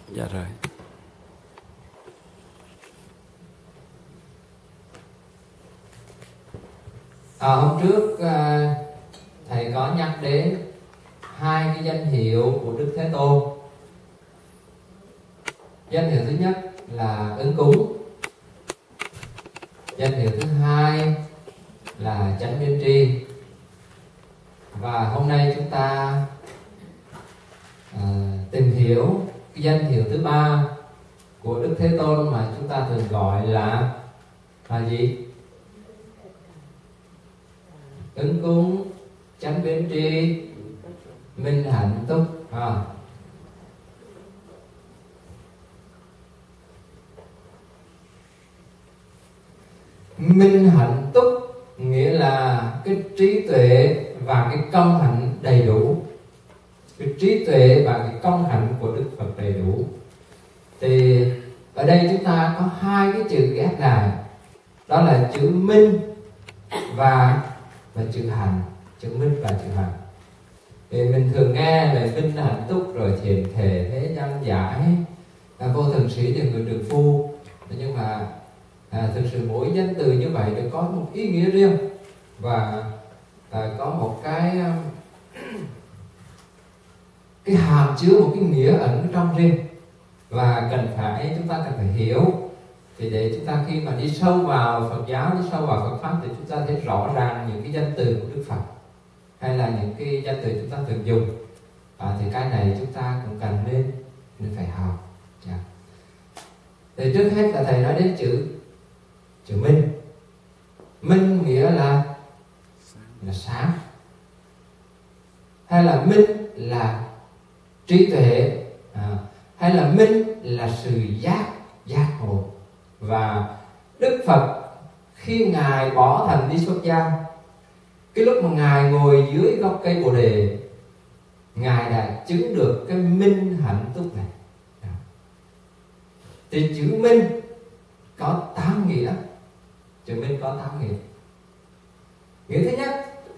Dạ rồi. Hôm trước thầy có nhắc đến hai cái danh hiệu của Đức Thế Tôn. Danh hiệu thứ nhất là ứng cúng, danh hiệu thứ hai là chánh biến tri. Và hôm nay chúng ta tìm hiểu cái danh hiệu thứ ba của Đức Thế Tôn mà chúng ta thường gọi là gì? Ứng cúng, chánh biến tri, minh hạnh túc. Minh hạnh túc nghĩa là cái trí tuệ và cái công hạnh đầy đủ. Cái trí tuệ và cái công hạnh của Đức Phật đầy đủ. Thì ở đây chúng ta có hai cái chữ ghép lại, đó là chữ minh và chữ hạnh. Chữ minh và chữ hạnh. Thì mình thường nghe là minh hạnh túc, rồi thiền thể, thế gian giải, vô thường sĩ thì người được phu. Nhưng mà thực sự mỗi danh từ như vậy đều có một ý nghĩa riêng và có một cái hàm chứa một cái nghĩa ẩn trong riêng, và chúng ta cần phải hiểu. Thì để chúng ta khi mà đi sâu vào Phật giáo, đi sâu vào Phật pháp, thì chúng ta thấy rõ ràng những cái danh từ của Đức Phật hay là những cái danh từ chúng ta thường dùng. Thì cái này chúng ta cũng cần nên phải học. Thì trước hết là thầy nói đến chữ minh. Minh nghĩa là sáng, hay là minh là trí tuệ, hay là minh là sự giác ngộ. Và Đức Phật khi Ngài bỏ thành đi xuất gia, cái lúc mà Ngài ngồi dưới gốc cây Bồ Đề, Ngài đã chứng được cái minh hạnh túc này. Thì chữ minh có 8 nghĩa. Chữ minh có 8 nghĩa. Nghĩa thứ nhất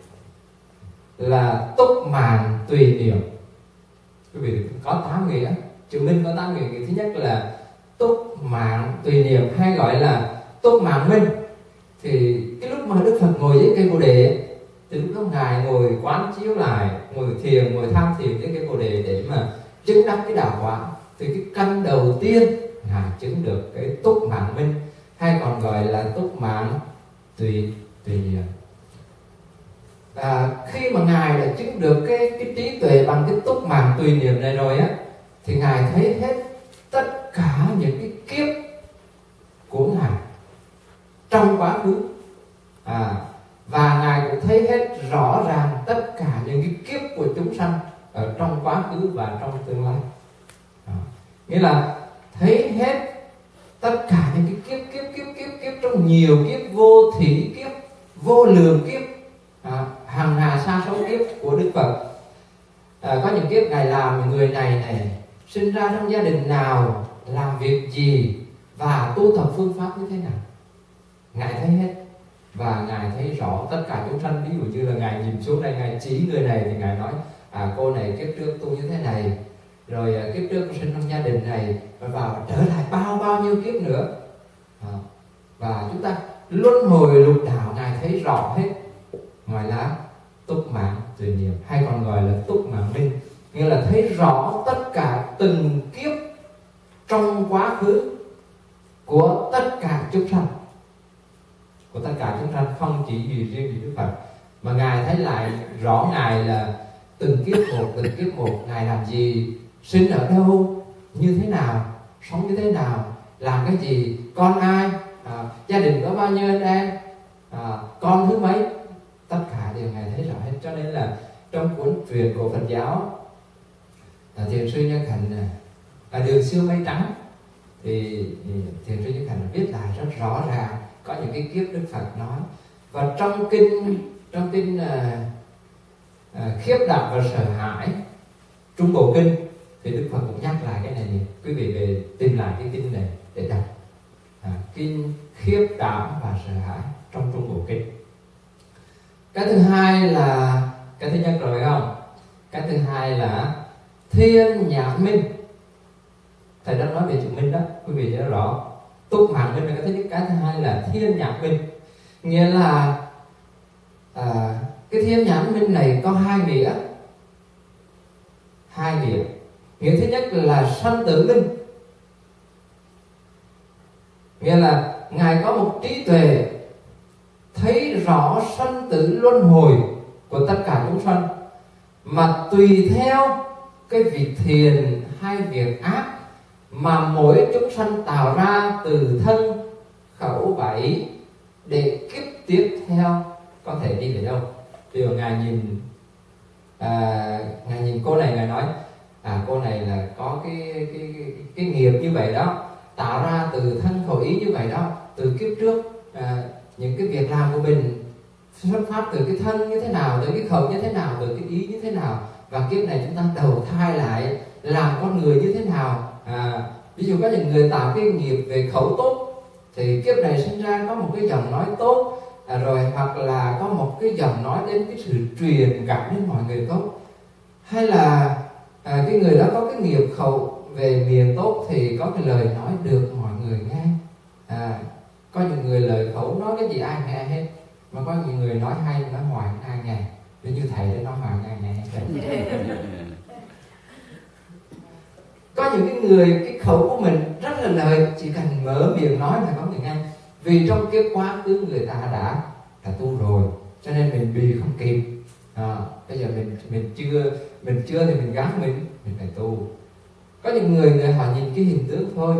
là túc mạng tùy niệm. Quý vị có 8 nghĩa. Chữ minh có 8 nghĩa. Nghĩa thứ nhất là túc mạng tùy niệm, hay gọi là túc mạng minh. Thì cái lúc mà Đức Phật ngồi dưới cây Bồ Đề, từ lúc đó Ngài ngồi quán chiếu lại, ngồi thiền, ngồi tham thiền dưới cây Bồ Đề để mà chứng đắc cái đạo quả. Thì cái căn đầu tiên Ngài chứng được cái túc mạng minh, hay còn gọi là túc mạng tùy niệm. Và khi mà Ngài đã chứng được cái trí tuệ bằng cái túc mạng tùy niệm này rồi á, thì Ngài thấy hết tất cả những cái kiếp của Ngài trong quá khứ, và Ngài cũng thấy hết rõ ràng tất cả những cái kiếp của chúng sanh ở trong quá khứ và trong tương lai. Nghĩa là thấy hết tất cả những cái kiếp trong nhiều kiếp, vô thỉ kiếp, vô lượng kiếp, hằng hà sa số kiếp của Đức Phật. Có những kiếp Ngài làm người này sinh ra trong gia đình nào, làm việc gì và tu tập phương pháp như thế nào, Ngài thấy hết. Và Ngài thấy rõ tất cả chúng sanh. Ví dụ như là Ngài nhìn xuống đây, Ngài chỉ người này thì Ngài nói cô này kiếp trước tu như thế này, rồi kiếp trước sinh trong gia đình này, và vào trở lại bao nhiêu kiếp nữa. Và chúng ta luân hồi lục đạo, Ngài thấy rõ hết. Ngoài là túc mạng tùy niệm, hay còn gọi là túc mạng minh, nghĩa là thấy rõ tất cả từng kiếp trong quá khứ của tất cả chúng sanh, không chỉ riêng gì Đức Phật, mà Ngài thấy lại rõ Ngài là từng kiếp một Ngài làm gì, sinh ở đâu, như thế nào, sống như thế nào, làm cái gì, con ai, gia đình có bao nhiêu anh em, con thứ mấy, tất cả đều Ngài thấy rõ hết. Cho nên là trong cuốn truyện của Phật giáo, Thiền sư Nhân Hạnh Đường Siêu Mây Trắng, thì Thiền sư Nhân Hạnh viết lại rất rõ ràng có những cái kiếp Đức Phật nói. Và trong kinh Khiếp Đảm và Sợ Hãi, Trung Bộ Kinh, thì Đức Phật cũng nhắc lại cái này. Quý vị về tìm lại cái kinh này để đọc. Kinh Khiếp Đảm và Sợ Hãi trong Trung Bộ Kinh. Cái thứ hai là, cái thứ nhất rồi không? Cái thứ hai là thiên nhãn minh. thầy đang nói về chứng minh đó, quý vị nhớ rõ. Túc mạng minh là cái thứ nhất. Cái thứ hai là thiên nhãn minh, nghĩa là cái thiên nhãn minh này có hai nghĩa. Nghĩa thứ nhất là sanh tử minh, nghĩa là Ngài có một trí tuệ thấy rõ sanh tử luân hồi của tất cả chúng sanh, mà tùy theo cái việc thiện hay việc ác mà mỗi chúng sanh tạo ra từ thân khẩu và ý, để kiếp tiếp theo có thể đi về đâu. Ví dụ Ngài nhìn cô này, Ngài nói cô này là có cái nghiệp như vậy đó, tạo ra từ thân khẩu ý như vậy đó, từ kiếp trước những cái việc làm của mình xuất phát từ cái thân như thế nào, từ cái khẩu như thế nào, từ cái ý như thế nào, và kiếp này chúng ta đầu thai lại làm con người như thế nào. Ví dụ có những người tạo cái nghiệp về khẩu tốt thì kiếp này sinh ra có một cái giọng nói tốt, rồi hoặc là có một cái giọng nói đến cái sự truyền cảm đến mọi người tốt, hay là cái người đó có cái nghiệp khẩu về miệng tốt thì có cái lời nói được mọi người nghe. Có những người lời khẩu nói cái gì ai nghe hết, mà có những người nói hay nói hoài ai nghe, như thầy đã nói hoài ai nghe hết. Có những cái người cái khẩu của mình rất là lời, chỉ cần mở miệng nói là có người nghe, vì trong cái quá khứ người ta đã tu rồi, cho nên mình bị không kịp. Bây giờ mình chưa thì mình gắng mình phải tu. Có những người họ nhìn cái hình tướng thôi,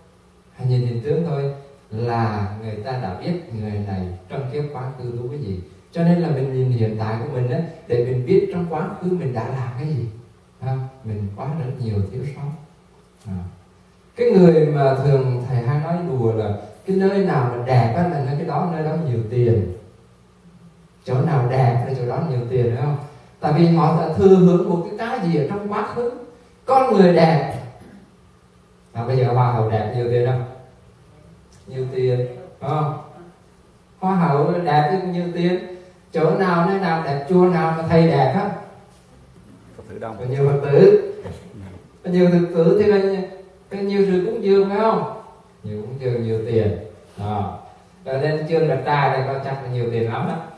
là người ta đã biết người này trong kiếp quá khứ tu cái gì. Cho nên là mình nhìn hiện tại của mình á, để mình biết trong quá khứ mình đã làm cái gì. Mình quá rất nhiều thiếu sót. Cái người mà thường thầy hay nói đùa là cái nơi nào mà đẹp á là cái đó nhiều tiền, chỗ nào đẹp là chỗ đó nhiều tiền, đúng không? Tại vì họ đã thừa hưởng một cái gì ở trong quá khứ. Con người đẹp, bây giờ hoa hậu đẹp nhiều tiền không? Nhiều tiền, đúng không? Hoa hậu đẹp thì nhiều tiền. Chỗ nào nơi nào đẹp, chùa nào mà thầy đẹp á, Phật tử đông, có nhiều Phật tử, có nhiều Phật tử thì có nhiều sự cúng dường, phải không? Nhiều cúng dường, nhiều tiền. Rồi lên chương đặt trai đây có chắc là nhiều tiền lắm đó.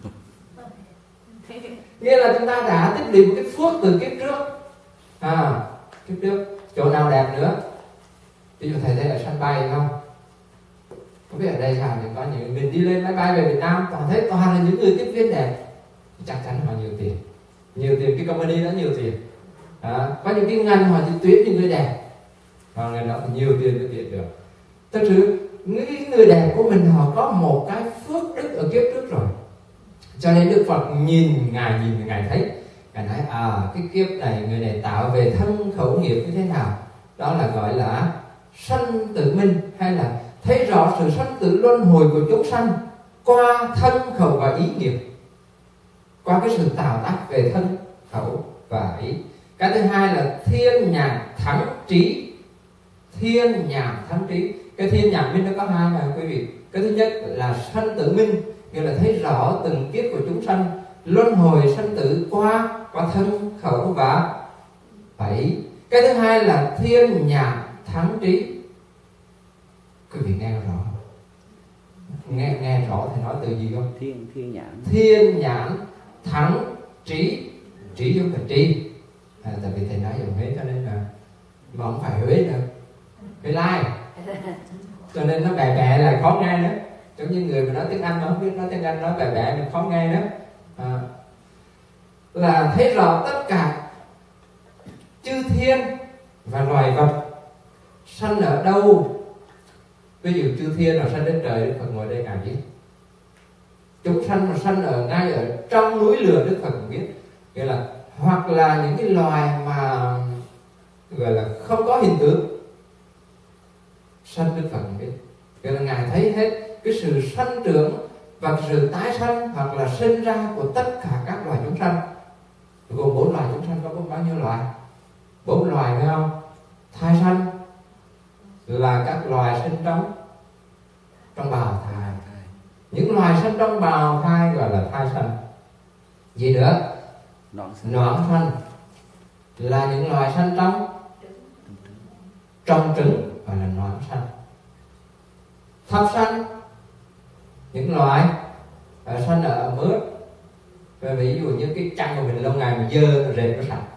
Nghĩa là chúng ta đã tích lũy một cái phước từ kiếp trước. Kiếp trước chỗ nào đẹp nữa. Ví dụ thầy thấy ở sân bay không? Không biết ở đây thì có những mình đi lên máy bay về Việt Nam toàn thấy toàn là những người tiếp viên đẹp, chắc chắn họ nhiều tiền, cái company đó nhiều tiền. Có những cái ngành họ chỉ tuyển những người đẹp, còn người đó thì nhiều tiền mới tuyển được. Thật sự những người đẹp của mình họ có một cái phước đức ở kiếp trước rồi, cho nên Đức Phật Ngài thấy, Ngài nói cái kiếp này người này tạo về thân khẩu nghiệp như thế nào, đó là gọi là sanh tử minh, hay là thấy rõ sự sanh tử luân hồi của chúng sanh qua thân khẩu và ý nghiệp, qua cái sự tạo tác về thân khẩu và ý. Cái thứ hai là thiên nhãn thắng trí. Cái thiên nhãn minh nó có hai mà quý vị. Cái thứ nhất là sanh tử minh, nghĩa là thấy rõ từng kiếp của chúng sanh luân hồi sanh tử qua thân khẩu và ý. Cái thứ hai là thiên nhãn thắng trí. Quý vị nghe rõ, nghe rõ thì nói từ gì không? Thiên nhãn thắng trí. Trí không phải tri. Tại vì thầy nói giọng Huế cho nên là mà không phải Huế đâu, Huế Lai, cho nên nó bẻ là khó nghe nữa. Giống như người mà nói tiếng Anh mà không biết nói tiếng Anh, nói bẻ mình khó nghe nữa. Là thấy rõ tất cả chư thiên và loài vật sanh ở đâu. Ví dụ chư thiên là sanh đến trời, Đức Phật ngồi đây Ngài biết. Chúng sanh mà sanh ở ngay ở trong núi lửa, Đức Phật cũng biết. Nghĩa là hoặc là những cái loài mà gọi là không có hình tướng sanh, Đức Phật cũng biết. Nghĩa là Ngài thấy hết cái sự sanh trưởng và cái sự tái sanh hoặc là sinh ra của tất cả các loài chúng sanh. Gồm 4 loài chúng sanh, có bao nhiêu loài? 4 loài, phải không? Thai sanh là các loài sinh trong bào thai. Những loài sinh trong bào thai gọi là thai sanh. Gì nữa? Noãn sanh là những loài sanh trong trứng gọi là noãn sanh. Thấp sanh, những loài sanh ở ẩm ướt. Và ví dụ như cái chăn của mình lâu ngày mà dơ, nó rệt, nó sạch.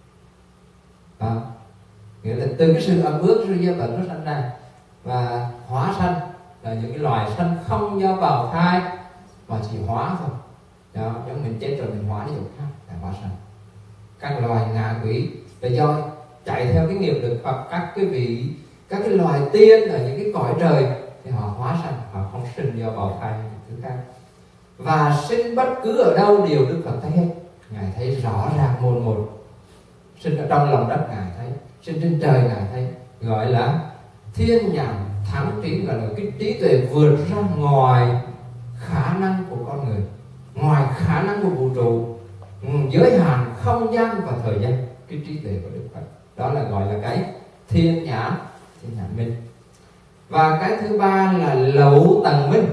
Nghĩa là từ cái sự ẩm ướt, sự dơ bẩn nó sanh ra. Và hóa sanh là những cái loài sanh không do bào thai mà chỉ hóa thôi. Đó, giống mình chết rồi mình hóa đi chỗ khác là hóa sanh. Các loài ngạ quỷ là do chạy theo cái nghiệp lực, hoặc các cái loài tiên ở những cái cõi trời thì họ hóa sanh, họ không sinh do bào thai hay thứ khác. Và sinh bất cứ ở đâu đều Đức Phật thấy hết. Ngài thấy rõ ràng một một. Sinh ở trong lòng đất Ngài thấy, sinh trên trời Ngài thấy, gọi là thiên nhãn thắng trí, gọi là cái trí tuệ vượt ra ngoài khả năng của con người, ngoài khả năng của vũ trụ, giới hạn không gian và thời gian. Cái trí tuệ của Đức Phật đó là gọi là cái thiên nhãn minh. Và cái thứ ba là lậu tầng minh.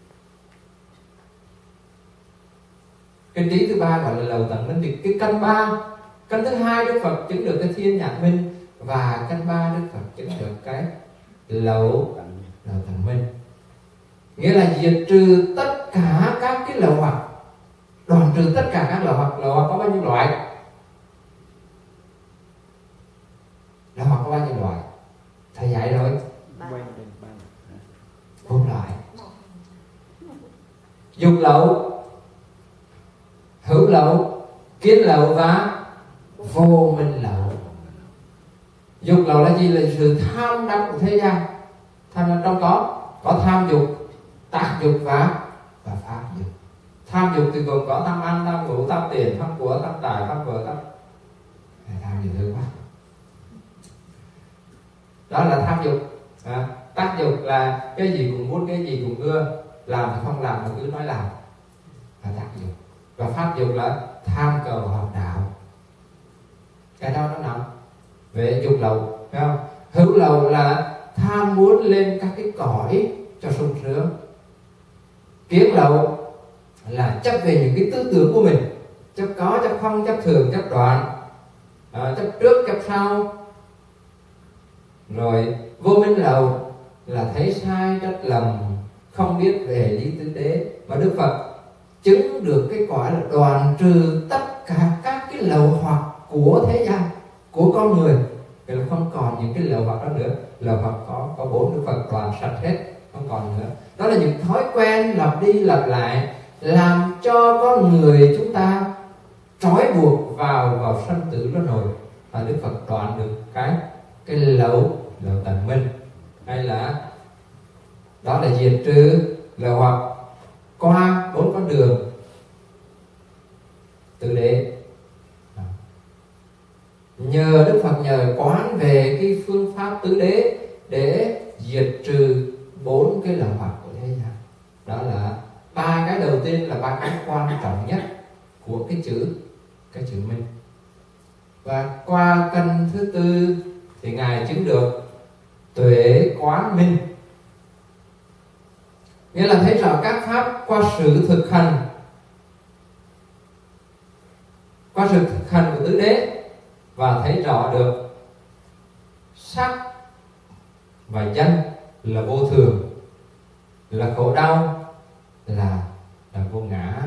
Cái trí thứ ba gọi là lậu tầng minh. Thì cái căn ba, căn thứ hai Đức Phật chứng được cái thiên nhãn minh, và căn ba Đức Phật chứng được cái lậu tầng minh. Nghĩa là diệt trừ tất cả các cái lậu hoặc, đoạn trừ tất cả các lậu hoặc. Lậu hoặc có bao nhiêu loại? Lậu hoặc có bao nhiêu loại? Thầy dạy rồi. 4 loại. Dục lậu, hữu lậu, kiến lậu và vô minh lậu. Dục lậu là gì? Là sự tham đắm của thế gian. Tham đắm trong có tham dục, tác dục và pháp dục. Tham dục thì gồm có tham ăn, tham ngủ, tham tiền, tham của, tham tài, tham vợ, tham nhiều thứ quá. Đó là tham dục. Tác dục là cái gì cũng muốn, cái gì cũng ưa, làm thì không làm mà cứ nói làm, là tác dục. Và pháp dục là tham cầu học đạo. Cái đó nó nằm về dục lậu, phải không? Hữu lậu là tham muốn lên các cái cõi cho sung sướng. Kiến lậu là chấp về những cái tư tưởng của mình, chấp có, chấp không, chấp thường, chấp đoạn, chấp trước, chấp sau. Rồi vô minh lậu là thấy sai, trách lầm, không biết về lý tứ đế. Mà Đức Phật chứng được cái quả là đoạn trừ tất cả các cái lậu hoặc của thế gian, của con người. Thì là không còn những cái lậu hoặc đó nữa. Lậu hoặc có 4, Đức Phật đoạn sạch hết, không còn nữa. Đó là những thói quen lặp đi lặp lại, làm cho con người chúng ta trói buộc vào sanh tử luân hồi. Và Đức Phật đoạn được cái lậu tầng minh, hay là đó là diệt trừ lậu hoặc qua 4 con đường tứ đế. Nhờ Đức Phật nhờ quán về cái phương pháp tứ đế để diệt trừ 4 cái lậu hoặc của thế gian. Đó là 3 cái đầu tiên, là 3 cái quan trọng nhất của cái chữ minh. Và qua căn thứ tư thì Ngài chứng được tuệ quán minh. Nghĩa là thấy rõ các pháp qua sự thực hành, qua sự thực hành của tứ đế, và thấy rõ được sắc và danh là vô thường, là khổ đau, là vô ngã.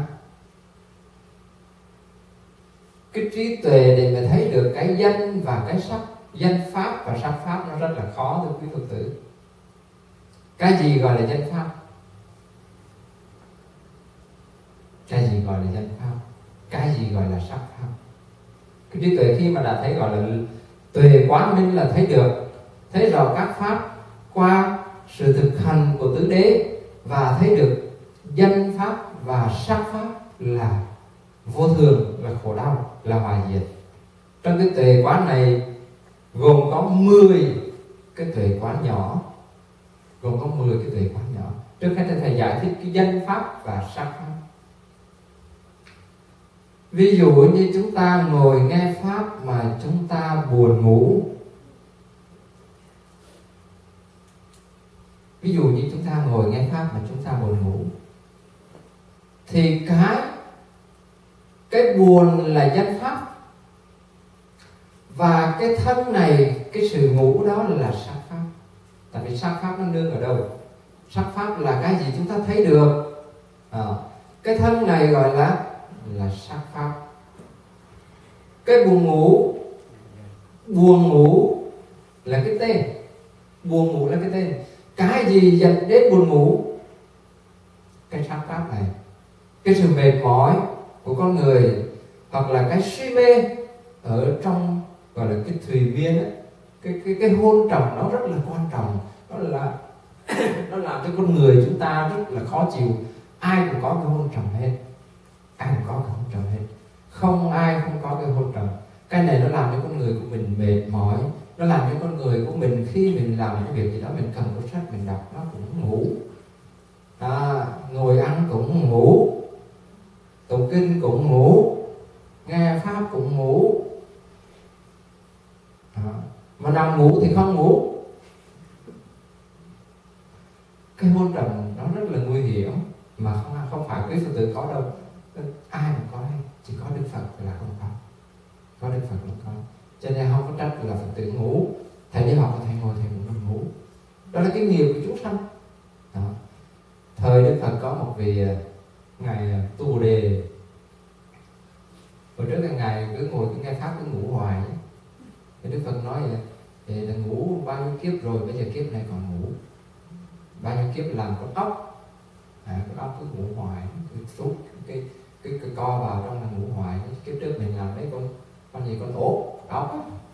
Cái trí tuệ để mà thấy được cái danh và cái sắc, danh pháp và sắc pháp nó rất là khó thưa quý Phật tử. Cái gì gọi là danh pháp? Cái gì gọi là danh pháp? Cái gì gọi là sắc pháp? Cái trí tuệ khi mà đã thấy gọi là tuệ quán minh là thấy rõ các pháp qua sự thực hành của tứ đế, và thấy được danh pháp và sắc pháp là vô thường, là khổ đau, là hoại diệt. Trong cái tuệ quán này gồm có 10 cái tuệ quán nhỏ, gồm có 10 cái tuệ quán nhỏ. Trước hết thầy giải thích cái danh pháp và sắc pháp. Ví dụ như chúng ta ngồi nghe pháp mà chúng ta buồn ngủ. Ví dụ như chúng ta ngồi nghe pháp mà chúng ta buồn ngủ, thì cái buồn là danh pháp, Và cái thân này, cái sự ngủ đó là sắc pháp. Tại vì sắc pháp nó nương ở đâu? Sắc pháp là cái gì chúng ta thấy được. Cái thân này gọi là sắc pháp. Cái buồn ngủ là cái tên. Buồn ngủ là cái tên. Cái gì dẫn đến buồn ngủ? Cái sắc pháp này. Cái sự mệt mỏi của con người, hoặc là cái suy mê ở trong gọi là cái thùy miên ấy. Cái hôn trầm nó rất là quan trọng. Nó làm cho con người chúng ta rất là khó chịu. Ai cũng có cái hôn trầm hết. Ai cũng có cái hôn trầm hết. Không ai không có cái hôn trầm. Cái này nó làm cho con người của mình mệt mỏi. Nó làm cho con người của mình khi mình làm cái việc gì đó, mình cần cuốn sách mình đọc, nó cũng ngủ. Ngồi ăn cũng ngủ, tụng kinh cũng ngủ, nghe pháp cũng ngủ. Mà nằm ngủ thì không ngủ. Cái hôn trầm nó rất là nguy hiểm, mà không phải quý Phật tử có đâu. Ai cũng có đây, chỉ có Đức Phật là không có. Có Đức Phật là có. Cho nên không có trách là Phật tử ngủ. Thầy đi học, thầy ngồi, thầy cũng ngủ. Đó là cái nghiệp của chúng sanh. Thời Đức Phật có một vị ngài Tu Bồ Đề. Hồi trước cái ngài cứ ngồi cứ nghe pháp cứ ngủ hoài. Thì Đức Phật nói vậy, thì đã ngủ bao nhiêu kiếp rồi, bây giờ kiếp này còn ngủ. Bao nhiêu kiếp làm con ốc, con ốc cứ ngủ hoài, cứ xúc cái co vào trong là ngủ hoài. Kiếp trước mình làm đấy con gì, con ốc á.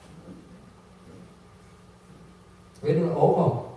Biết con ốc không?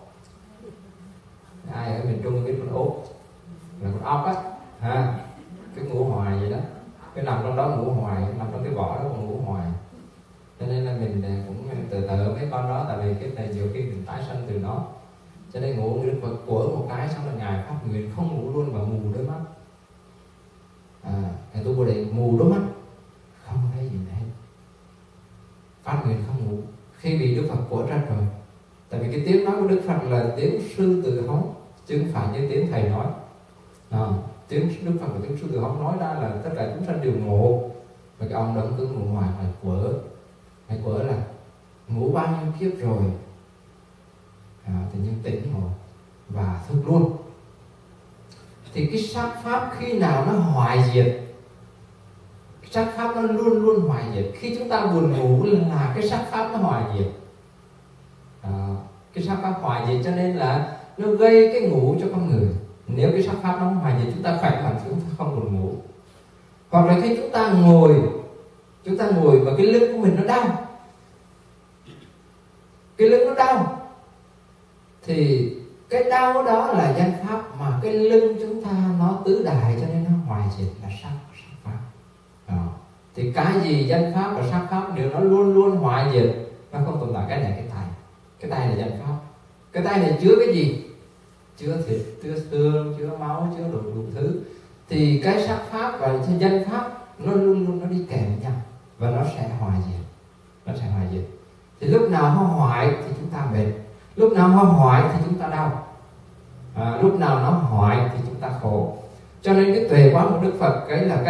Ai ở miền Trung biết con ốc là con ốc á, cứ ngủ hoài vậy đó. Cái nằm trong đó ngủ hoài, nằm trong cái vỏ đó còn ngủ hoài. Cho nên là mình cũng từ từ mấy con đó, tại vì cái này nhiều khi mình tái sanh từ nó. Cho nên ngủ Đức Phật của một cái, xong là ngài phát nguyện không ngủ luôn và mù đôi mắt. Ngài Tu Bồ Đề mù đôi mắt, không thấy gì hết, phát nguyện không ngủ. Khi bị Đức Phật của trách rồi, tại vì cái tiếng nói của Đức Phật là tiếng sư tử hống, chứ không phải như tiếng thầy nói. Tiếng Đức Phật là tiếng sư tử hống nói ra là tất cả chúng sanh đều ngộ. Và cái ông đó cứ ngủ hoài là quở. Hay quở là ngủ bao nhiêu kiếp rồi, tự nhiên tỉnh ngộ và thức luôn. Thì cái sắc pháp khi nào nó hoại diệt, cái sắc pháp nó luôn luôn hoại diệt. Khi chúng ta buồn ngủ là cái sắc pháp nó hoại diệt. Cái sắc pháp hoại diệt cho nên là nó gây cái ngủ cho con người. Nếu cái sắc pháp nó hoại diệt, chúng ta khỏe mạnh, chúng ta không buồn ngủ. Hoặc là khi chúng ta ngồi và cái lưng của mình nó đau, cái lưng nó đau, thì cái đau đó là danh pháp, mà cái lưng chúng ta nó tứ đại cho nên nó hoại diệt là sắc pháp. Thì cái gì danh pháp và sắc pháp đều nó luôn luôn hoại diệt, nó không tồn tại. Cái này cái tay là danh pháp. Cái tay này chứa cái gì? Chứa thịt, chứa xương, chứa máu, chứa đủ thứ. Thì cái sắc pháp và danh pháp nó luôn luôn nó đi kèm với nhau và nó sẽ hoại diệt. Thì lúc nào nó hoại thì chúng ta mệt, lúc nào nó hoại thì chúng ta đau, lúc nào nó hoại thì chúng ta khổ. Cho nên cái tuệ quán của Đức Phật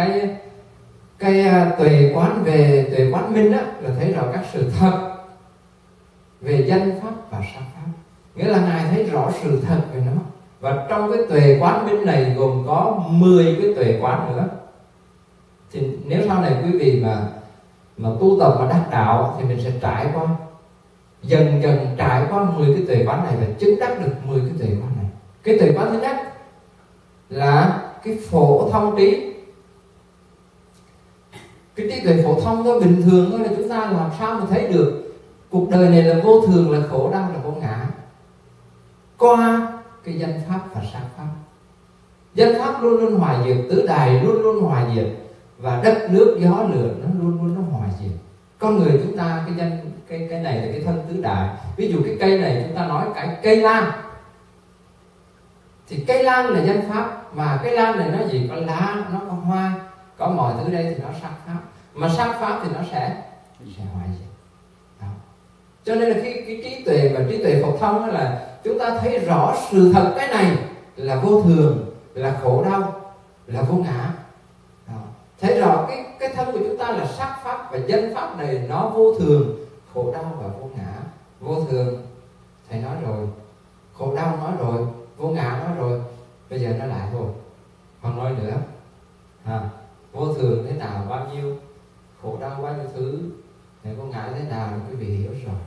cái tuệ quán về tuệ quán minh á, là thấy rõ các sự thật về danh pháp và sắc pháp. Nghĩa là ngài thấy rõ sự thật về nó. Và trong cái tuệ quán minh này gồm có 10 cái tuệ quán nữa. Thì nếu sau này quý vị mà tu tập mà đắc đạo thì mình sẽ trải qua, dần dần trải qua 10 cái tuệ quán này và chứng đắc được 10 cái tuệ quán này. Cái tuệ quán thứ nhất là cái phổ thông trí. Cái trí tuệ phổ thông thôi, bình thường thôi, là chúng ta làm sao mà thấy được cuộc đời này là vô thường, là khổ đau, là vô ngã, qua cái danh pháp và sắc pháp. Danh pháp luôn luôn hoại diệt, tứ đài luôn luôn hoại diệt, và đất nước gió lửa nó luôn luôn nó hoại diệt. Con người chúng ta cái này là cái thân tứ đại. Ví dụ cái cây này chúng ta nói cái cây lan, thì cây lan là danh pháp, mà cây lan này nó gì? Có lá, nó có hoa, có mọi thứ đây thì nó sắc pháp, mà sắc pháp thì nó sẽ hoại diệt. Đó. Cho nên là khi cái trí tuệ và trí tuệ phổ thông là chúng ta thấy rõ sự thật, cái này là vô thường, là khổ đau, là vô ngã. Đó. Thấy rõ cái thân của chúng ta là sắc pháp và danh pháp này nó vô thường, khổ đau và vô ngã. Vô thường thầy nói rồi, khổ đau nói rồi, vô ngã nói rồi, bây giờ nó lại thôi, không nói nữa. Vô thường thế nào, bao nhiêu khổ đau, bao nhiêu thứ, vô ngã thế nào thì quý vị hiểu rồi.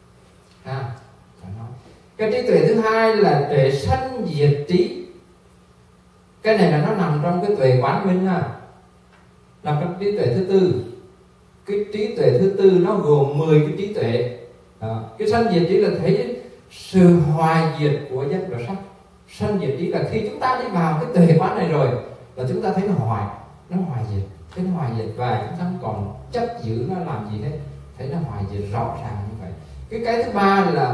Cái trí tuệ thứ hai là tuệ sanh diệt trí. Cái này là nó nằm trong cái tuệ quán minh nằm trong trí tuệ thứ tư. Cái trí tuệ thứ tư nó gồm 10 cái trí tuệ. Cái sanh diệt trí là thấy sự hoài diệt của danh và sắc. Sanh diệt trí là khi chúng ta đi vào cái tuệ quán này rồi là chúng ta thấy nó hoài diệt, thấy nó hoài diệt và chúng ta không còn chấp giữ nó làm gì hết, thấy nó hoài diệt rõ ràng như vậy. Cái thứ ba là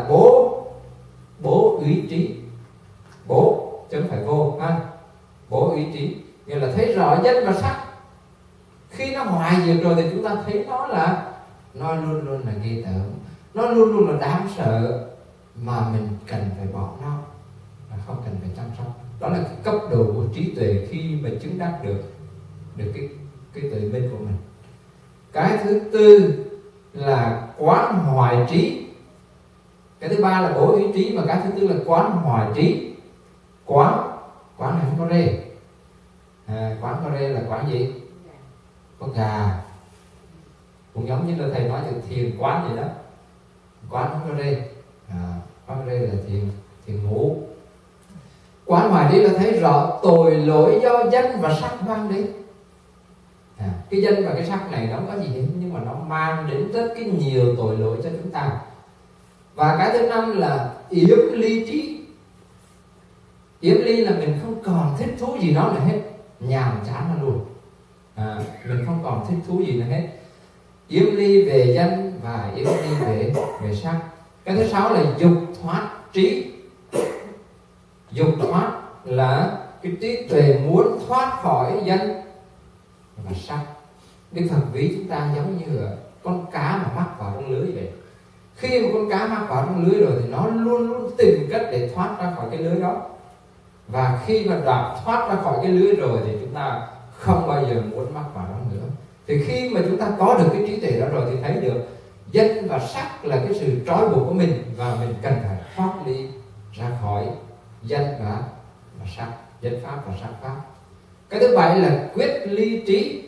bố ý trí. Bố chứ không phải vô bố ý trí, nghĩa là thấy rõ danh và sắc. Khi nó hoài diệt rồi thì chúng ta thấy nó luôn luôn là ghê tởm, nó luôn luôn là đáng sợ, mà mình cần phải bỏ nó, mà không cần phải chăm sóc. Đó là cái cấp độ của trí tuệ khi mà chứng đắc được cái tuệ minh của mình. Cái thứ tư là quán hoài trí. Cái thứ ba là bố ý trí, mà cái thứ tư là quán hoài trí. Quán này không có rê. Quán có rê là quán gì? Con gà. Cũng giống như là thầy nói từ thiền quán vậy đó. Quán không có rê. Quán có rê là thiền ngủ. Quán hoài trí là thấy rõ tội lỗi do danh và sắc mang đến. Cái danh và cái sắc này nó không có gì hết, nhưng mà nó mang đến rất cái nhiều tội lỗi cho chúng ta. Và cái thứ năm là yếm ly trí. Yếm ly là mình không còn thích thú gì nó nữa hết, nhàm chán nó luôn. Mình không còn thích thú gì nữa hết. Yếm ly về danh và yếm ly về sắc. Cái thứ sáu là dục thoát trí. Dục thoát là cái trí tuệ muốn thoát khỏi danh và sắc. Đức Phật ví chúng ta giống như là con cá mà mắc vào trong lưới vậy. Khi mà con cá mắc vào trong lưới rồi thì nó luôn luôn tìm cách để thoát ra khỏi cái lưới đó. Và khi mà đã thoát ra khỏi cái lưới rồi thì chúng ta không bao giờ muốn mắc vào đó nữa. Thì khi mà chúng ta có được cái trí tuệ đó rồi thì thấy được danh và sắc là cái sự trói buộc của mình, và mình cần phải thoát ly ra khỏi danh và sắc, danh pháp và sắc pháp. Cái thứ bảy là quyết ly trí.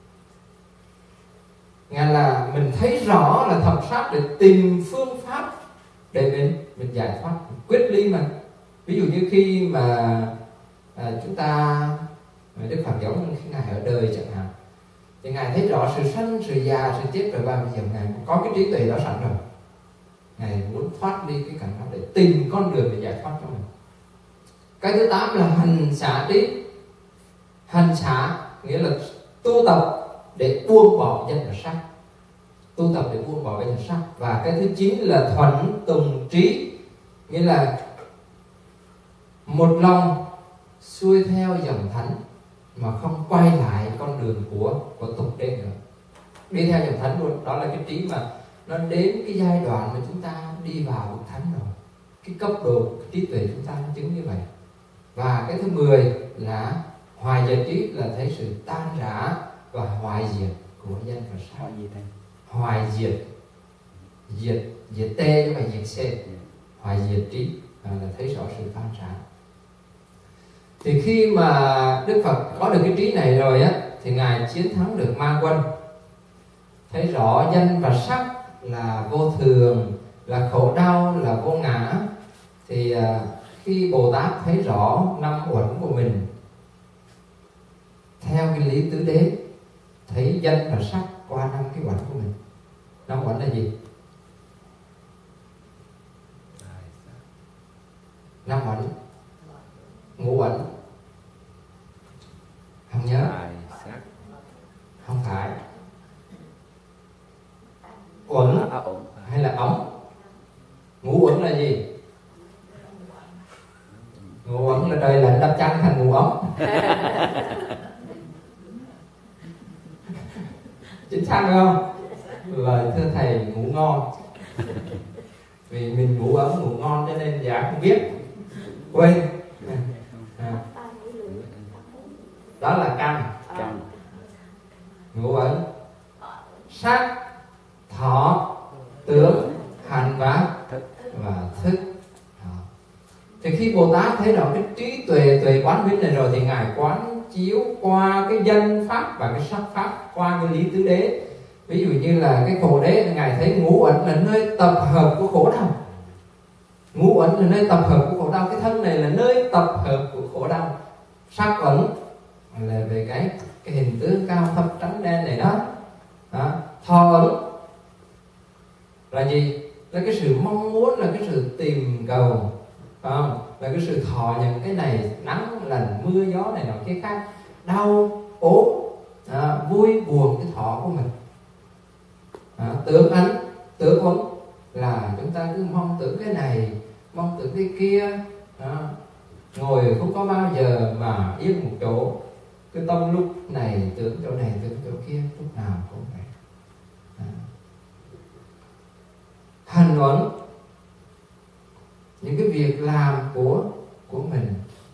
Nghĩa là mình thấy rõ là thập sát để tìm phương pháp để mình giải thoát, quyết ly mà. Ví dụ như khi mà chúng ta, Đức Phật giống như khi Ngài ở đời chẳng hạn, thì Ngài thấy rõ sự sanh, sự già, sự chết rồi, và bây giờ Ngài có cái trí tuệ đó sẵn rồi. Ngài muốn thoát đi cái cảnh đó để tìm con đường để giải thoát cho mình. Cái thứ 8 là hành xả trí. Hành xả nghĩa là tu tập để buông bỏ danh và sắc. Tu tập để buông bỏ danh và sắc. Và cái thứ 9 là thuận tùng trí, nghĩa là một lòng xuôi theo dòng thánh mà không quay lại con đường của tục đế nữa, đi theo dòng thánh luôn. Đó là cái trí mà nó đến cái giai đoạn mà chúng ta đi vào bậc thánh rồi. Cái cấp độ cái trí tuệ chúng ta nó chứng như vậy. Và cái thứ 10 là hoài diệt trí, là thấy sự tan rã và hoại diệt của danh và sắc. Hoại diệt, diệt tê chứ không phải diệt c. Hoại diệt trí là thấy rõ sự tan rã. Thì khi mà Đức Phật có được cái trí này rồi á, thì Ngài chiến thắng được ma quân. Thấy rõ danh và sắc là vô thường, là khổ đau, là vô ngã. Thì khi Bồ Tát thấy rõ năm uẩn của mình theo cái lý tứ đế, thấy danh và sắc qua năm cái uẩn của mình. Năm uẩn là gì? Năm uẩn, ngũ uẩn. Không nhớ? Không phải. Uẩn hay là ống? Ngũ uẩn là gì? Ngũ uẩn là trời lạnh đắp chăn thành ngũ ống. Chính xác không? Lời thưa thầy ngủ ngon. Vì mình ngủ ấm ngủ ngon cho nên dạ không biết, quên. Đó là căn. Ngũ ẩn. Sắc, thọ, tưởng, Bồ Tát thấy rõ cái trí tuệ tuệ quán minh này rồi thì ngài quán chiếu qua cái danh pháp và cái sắc pháp, qua cái lý tứ đế. Ví dụ như là cái khổ đế, ngài thấy ngũ uẩn là nơi tập hợp của khổ đau. Ngũ uẩn là nơi tập hợp của khổ đau, cái thân này là nơi tập hợp của khổ đau. Sắc uẩn là về cái hình tướng cao thấp trắng đen này đó. Thọ uẩn là gì? Là cái sự mong muốn, là cái sự tìm cầu, là cái sự thọ nhận cái này, nắng lành mưa gió này nọ kia khác, đau ốm, vui buồn, cái thọ của mình. Tưởng ánh, tưởng uẩn là chúng ta cứ mong tưởng cái này, mong tưởng cái kia, ngồi không có bao giờ mà yên một chỗ, cái tâm lúc này tưởng chỗ này tưởng chỗ kia, lúc nào cũng vậy. Hành uẩn, những cái việc làm của mình.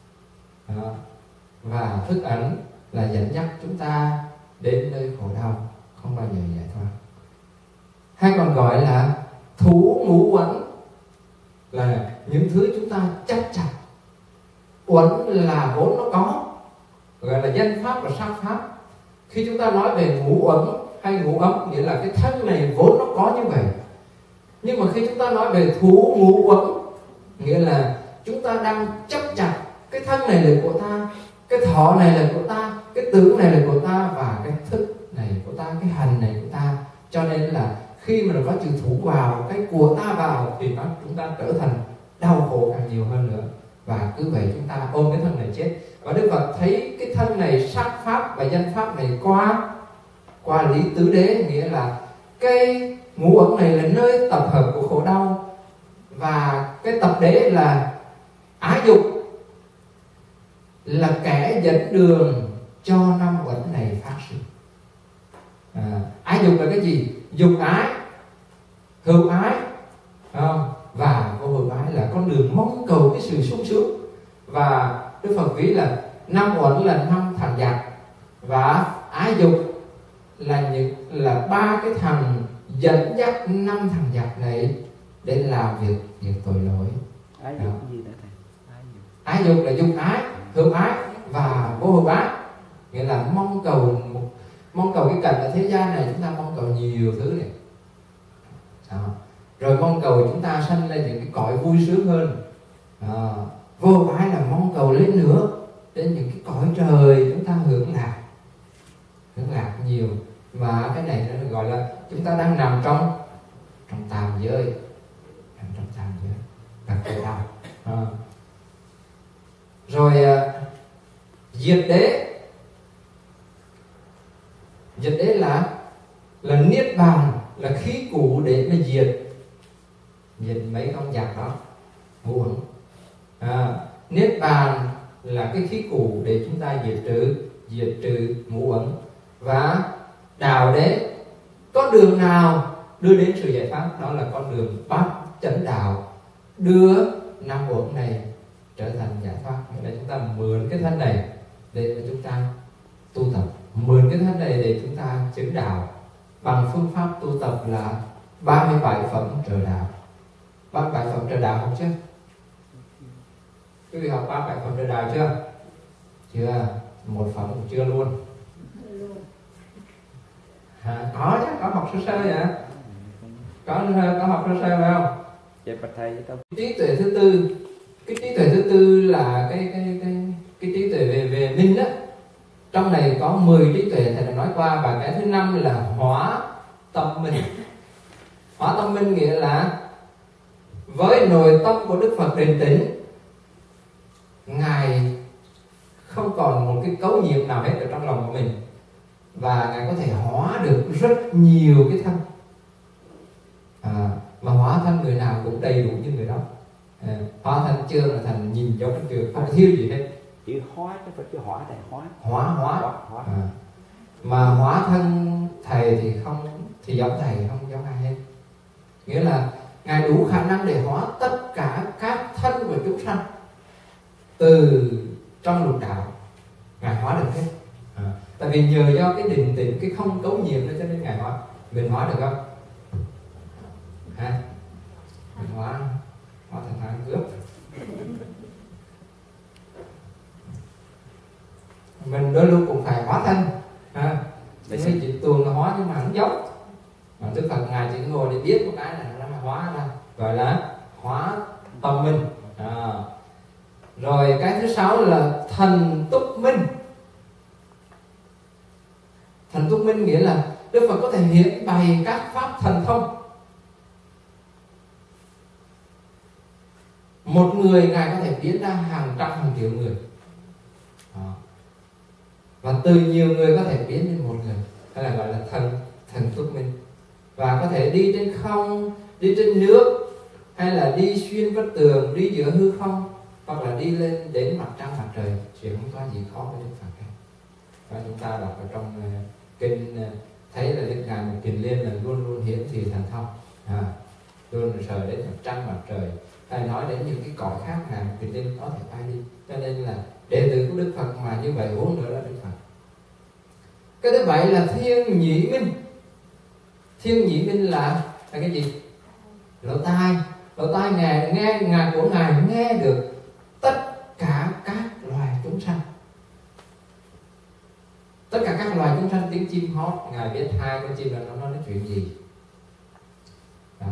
Và thức ảnh là dẫn dắt chúng ta đến nơi khổ đau, không bao giờ giải thoát. Hay còn gọi là thủ ngũ uẩn, là những thứ chúng ta chấp chặt. Uẩn là vốn nó có, gọi là danh pháp và sắc pháp. Khi chúng ta nói về ngũ uẩn hay ngũ ấm, nghĩa là cái thân này vốn nó có như vậy. Nhưng mà khi chúng ta nói về thủ ngũ uẩn, nghĩa là chúng ta đang chấp chặt cái thân này là của ta, cái thọ này là của ta, cái tưởng này là của ta, và cái thức này của ta, cái hành này của ta. Cho nên là khi mà có chữ thủ vào, cái của ta vào, thì chúng ta trở thành đau khổ càng nhiều hơn nữa. Và cứ vậy chúng ta ôm cái thân này chết. Và Đức Phật thấy cái thân này, sắc pháp và danh pháp này qua lý tứ đế, nghĩa là cái ngũ uẩn này là nơi tập hợp của khổ đau, và cái tập đế là ái dục, là kẻ dẫn đường cho năm uẩn này phát sinh. Ái dục là cái gì? Dục ái, hữu ái, và vô hữu ái là con đường mong cầu cái sự sung sướng. Và Đức Phật ví là năm uẩn là năm thằng giặc, và ái dục là ba cái thằng dẫn dắt năm thằng giặc này để làm việc tội lỗi. Ái dục cái gì đó thầy? Ái dục là dục ái, hữu ái và vô hữu ái, nghĩa là mong cầu cái cảnh ở thế gian này, chúng ta mong cầu nhiều thứ này. Rồi mong cầu chúng ta sanh lên những cái cõi vui sướng hơn. Vô hữu ái là mong cầu lên nữa, đến những cái cõi trời chúng ta hưởng lạc nhiều. Mà cái này nó gọi là chúng ta đang nằm trong tàm giới, là khổ đau. Rồi diệt đế là niết bàn, là khí cụ để mà diệt mấy con giặc đó, ngũ uẩn. Niết bàn là cái khí cụ để chúng ta diệt trừ ngũ uẩn. Và đạo đế, con đường nào đưa đến sự giải thoát, đó là con đường bát chánh đạo, đưa năm uẩn này trở thành giải thoát. Nghĩa là chúng ta mượn cái thân này để mà chúng ta tu tập, mượn cái thân này để chúng ta chứng đạo bằng phương pháp tu tập là 37 phẩm trợ đạo. 37 phẩm trợ đạo không chứ? Quý vị học 37 phẩm trợ đạo chưa? Chưa, một phẩm cũng chưa luôn. Có chứ, có học sơ sơ vậy. Có học sơ sơ phải không? Dạ bạch thầy. Trí tuệ thứ tư, cái trí tuệ thứ tư là cái trí tuệ về minh đó. Trong này có 10 trí tuệ thầy đã nói qua, và cái thứ 5 là hóa tâm minh. Hóa tâm minh nghĩa là với nội tâm của Đức Phật định tĩnh, Ngài không còn một cái cấu nhiễm nào hết ở trong lòng của mình, và Ngài có thể hóa được rất nhiều cái thân. Mà hóa thân người nào cũng đầy đủ như người đó. Hóa thân chương là thành nhìn giống trường, không thiếu gì hết. Chữ hóa chứ phải chữ hỏa thầy. Hóa. Mà hóa thân thầy thì giống thầy, không giống ai hết. Nghĩa là Ngài đủ khả năng để hóa tất cả các thân của chúng sanh từ trong lục đạo, Ngài hóa được hết. Tại vì nhờ do cái định tĩnh, cái không cấu nhiễm đó, cho nên Ngài hóa. Mình hóa được không? Mình hóa thành thằng cướp. hóa thân. Để Vì xem. chỉ tuồng là hóa nhưng mà không giống. Mà Đức Phật ngài chỉ ngồi để biết một cái này nó là hóa ra, gọi là hóa tâm minh. Rồi cái thứ sáu là thần túc minh. Thần túc minh nghĩa là Đức Phật có thể hiện bày các pháp thần thông. Một người ngài có thể biến ra hàng trăm hàng triệu người. Và từ nhiều người có thể biến đến một người, hay là gọi là thần túc minh. Và có thể đi trên không, đi trên nước, hay là đi xuyên vách tường, đi giữa hư không, hoặc là đi lên đến mặt trăng mặt trời. Chuyện không có gì khó với Đức Phật cả. Và chúng ta đọc ở trong kinh thấy là Đức Ngài một Kiền Liên là luôn luôn hiển thị thần thông, luôn sờ đến mặt trăng mặt trời, hay nói đến những cái cõi khác Ngài một Kiền Liên có thể bay đi. Cho nên là đệ tử của Đức Phật mà như vậy huống nữa là Đức Phật. Cái thứ bảy là thiên nhĩ minh. Thiên nhĩ minh là cái gì? Lỗ tai. Lỗ tai nghe của ngài nghe được tất cả các loài chúng sanh. Tất cả các loài chúng sanh tiếng chim hót, ngài biết hai con chim là nó nói chuyện gì. Đó.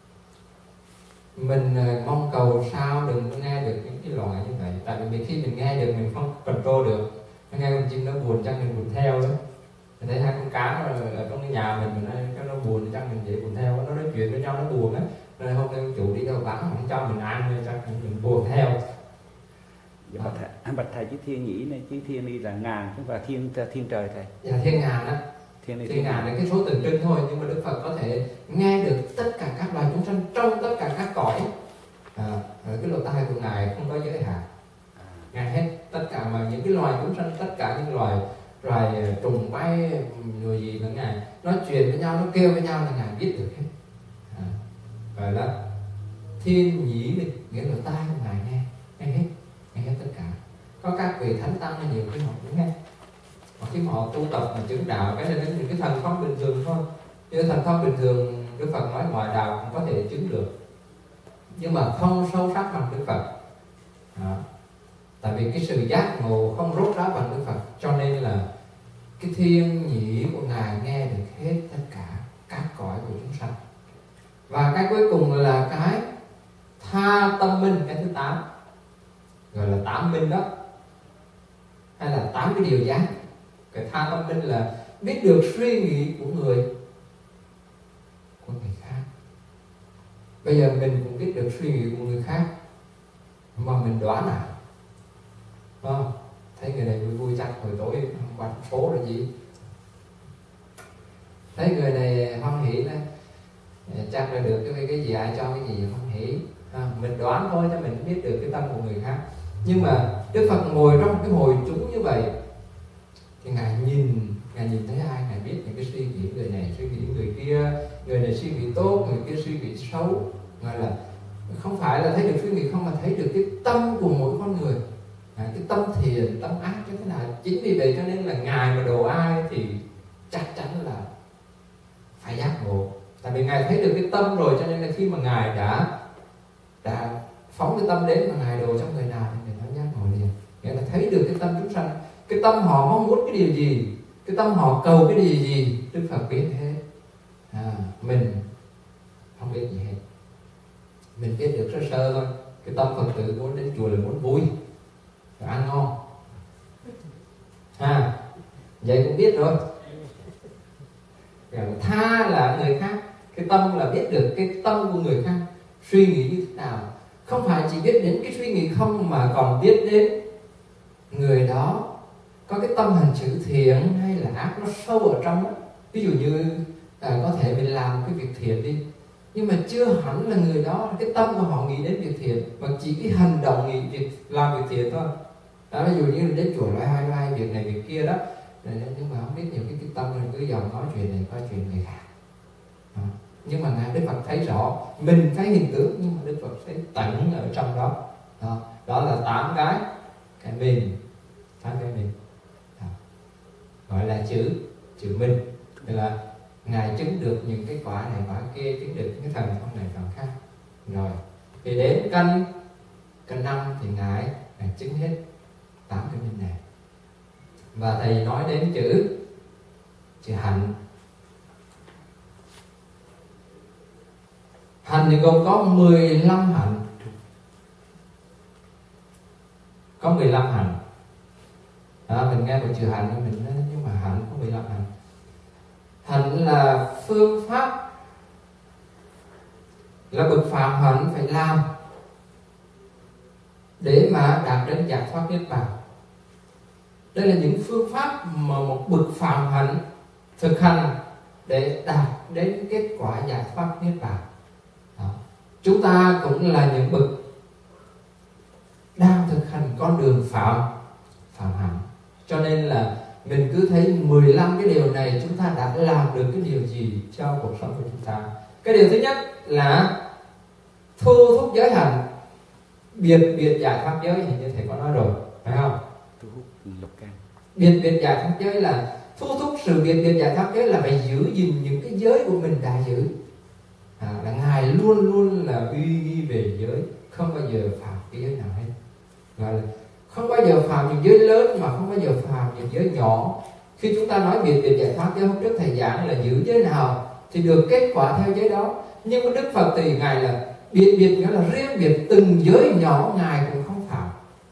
Mình mong cầu sao đừng có nghe được những cái loài như vậy. Tại vì khi mình nghe được mình không control được. Nghe con chim nó buồn chắc mình buồn theo đó. Mình thấy hai con cá ở trong cái nhà mình nó buồn chắc mình dễ buồn theo. Nó nói chuyện với nhau nó buồn á. Nên hôm nay chủ đi đâu vắng không cho mình ăn nên chắc mình buồn theo. Dạ, bạch thầy chứ thiên nhĩ này, chứ thiên đi là ngàn và thiên trời thầy. Dạ, thiên ngàn á. Thiên ngàn là cái số tượng trưng thôi, nhưng mà Đức Phật có thể nghe được tất cả các loài chúng sanh trong tất cả các cõi. Cái lỗ tai của ngài không có giới hạn, ngài hết tất cả mà những cái loài chúng sanh, tất cả những loài trùng bay người gì nữa ngài nói chuyện với nhau, nó kêu với nhau là ngài biết được hết. Vậy là thiên nhĩ minh nghĩa là tai của ngài nghe hết tất cả. Có các vị thánh tăng là nhiều khi họ cũng nghe, mà khi mà họ tu tập mà chứng đạo cái là những cái thần thông bình thường thôi. Như thần thông bình thường Đức Phật nói ngoại đạo cũng có thể chứng được, nhưng mà không sâu sắc bằng Đức Phật. Tại vì cái sự giác ngộ không rốt ráo bằng Đức Phật, cho nên là cái thiên nhĩ của ngài nghe được hết tất cả các cõi của chúng sanh. Và cái cuối cùng là cái tha tâm minh, cái thứ 8, gọi là 8 minh đó, hay là 8 cái điều giác. Cái tha tâm minh là biết được suy nghĩ của người khác. Bây giờ mình cũng biết được suy nghĩ của người khác, mà mình đoán thấy người này vui chắc hồi tối không qua phố là gì, thấy người này hoan hỉ là chắc là được cái gì, ai cho cái gì hoan hỉ. Mình đoán thôi cho mình biết được cái tâm của người khác. Nhưng mà Đức Phật ngồi trong cái hội chúng như vậy thì ngài nhìn thấy ai, ngài biết những cái suy nghĩ người này, suy nghĩ người kia, người này suy nghĩ tốt, người kia suy nghĩ xấu. Gọi là không phải là thấy được suy nghĩ không, mà thấy được cái tâm của mỗi con người, cái tâm thiện, tâm ác như thế nào. Chính vì vậy cho nên là ngài mà độ ai thì chắc chắn là phải giác ngộ. Tại vì ngài thấy được cái tâm rồi, cho nên là khi mà ngài đã phóng cái tâm đến mà ngài độ trong người nào thì người đó giác ngộ liền. Nghĩa là thấy được cái tâm chúng sanh, cái tâm họ mong muốn cái điều gì, cái tâm họ cầu cái điều gì, Đức Phật biết hết. Mình không biết gì hết, mình biết được sơ sơ thôi. Cái tâm Phật tử muốn đến chùa là muốn vui và ăn ngon, vậy cũng biết rồi. Tha là người khác, cái tâm là biết được cái tâm của người khác suy nghĩ như thế nào. Không phải chỉ biết đến cái suy nghĩ không, mà còn biết đến người đó có cái tâm hành xử thiện hay là ác nó sâu ở trong đó. Ví dụ như có thể mình làm cái việc thiện đi, nhưng mà chưa hẳn là người đó cái tâm của họ nghĩ đến việc thiện, mà chỉ cái hành động nghĩ làm việc thiện thôi. Ví dụ như đến chùa loay việc này việc kia đó, nhưng mà không biết nhiều cái tâm mình cứ dòng nói chuyện này có chuyện người khác. Nhưng mà ngài Đức Phật thấy rõ, mình thấy hình tướng nhưng mà Đức Phật thấy tận ở trong đó. Đó là 8 cái mình, 8 cái mình, gọi là chữ mình. Tức là ngài chứng được những cái quả này quả kia, chứng được những cái thần thông này thần khác. Rồi thì đến canh 5 thì ngài chứng hết 8 cái minh này. Và thầy nói đến chữ hạnh. Hạnh thì gồm có 15 hạnh. Có 15 hạnh. Mình nghe một chữ hạnh mình nói, nhưng mà hạnh có 15 hạnh. Hạnh là phương pháp, là bậc phạm hạnh phải làm để mà đạt đến giải thoát niết bàn. Đây là những phương pháp mà một bậc phạm hạnh thực hành để đạt đến kết quả giải thoát niết bàn. Chúng ta cũng là những bậc đang thực hành con đường phạm hạnh. Cho nên là mình cứ thấy 15 cái điều này chúng ta đã làm được cái điều gì cho cuộc sống của chúng ta. Cái điều thứ nhất là thu thúc giới hạnh, biệt giải thoát giới, hình như thầy có nói rồi, phải không? Thu hút lục căn. Biệt giải thoát giới là thu thúc sự biệt giải thoát giới là phải giữ gìn những cái giới của mình đã giữ. Là Ngài luôn luôn là uy nghi về giới, không bao giờ phạm cái giới nào hết. Gọi là không bao giờ phạm những giới lớn mà không bao giờ phạm những giới nhỏ. Khi chúng ta nói biệt giải thoát giới, hôm trước thầy giảng là giữ giới nào thì được kết quả theo giới đó. Nhưng mà Đức Phật thì Ngài là biệt nghĩa là riêng biệt, từng giới nhỏ Ngài cũng không phạm.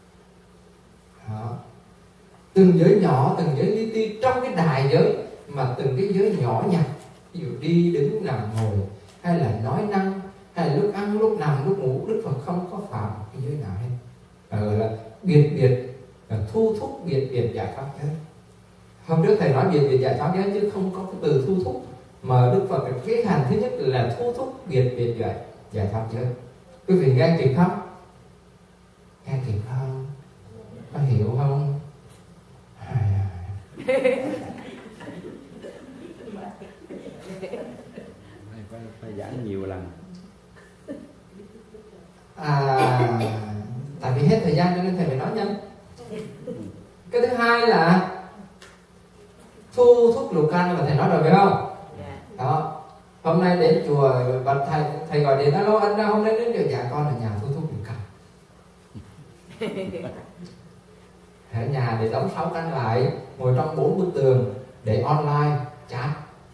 Từng giới nhỏ, từng giới li ti trong cái đại giới, mà từng cái giới nhỏ nhặt, ví dụ đi đứng nằm ngồi, hay là nói năng, hay là lúc ăn lúc nằm lúc ngủ, Đức Phật không có phạm cái giới nào hết. Gọi là biệt là thu thúc biệt giải thoát giới. Hôm trước thầy nói biệt giải thoát giới chứ không có cái từ thu thúc, mà Đức Phật cái hành thứ nhất là thu thúc biệt giải thoát giới. Quý vị nghe kịp không? Nghe kịp không? Có hiểu không? Phải giảng nhiều lần. Tại vì hết thời gian cho nên thầy phải nói nhanh. Cái thứ hai là thu thúc lục căn, mà thầy nói rồi phải không? Đó. Hôm nay đến chùa và thầy gọi điện, alo anh hôm nay đến chùa, dạ con ở nhà thu thúc lục căn. Ở nhà để đóng 6 căn lại, ngồi trong 4 bức tường để online chat,